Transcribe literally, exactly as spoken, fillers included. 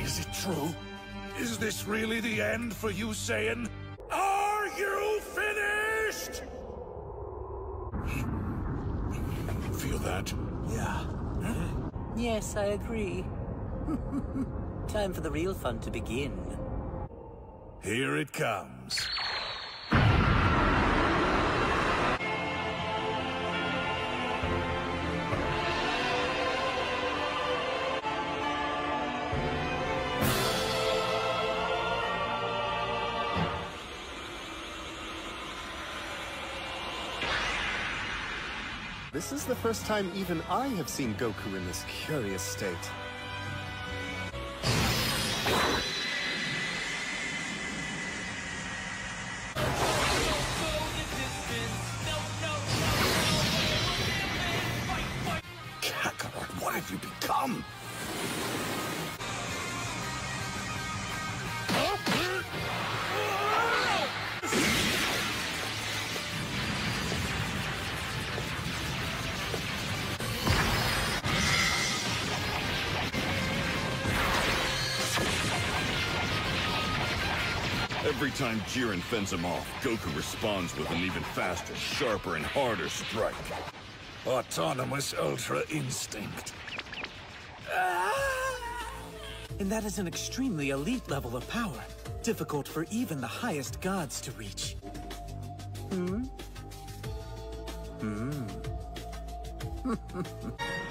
Is it true? Is this really the end for you, Saiyan? Are you finished? Feel that? Yeah. Yes, I agree. Time for the real fun to begin. Here it comes. This is the first time even I have seen Goku in this curious state. Kakarot, what have you become? Every time Jiren fends him off, Goku responds with an even faster, sharper, and harder strike. Autonomous Ultra Instinct. And that is an extremely elite level of power, difficult for even the highest gods to reach. Hmm? Hmm.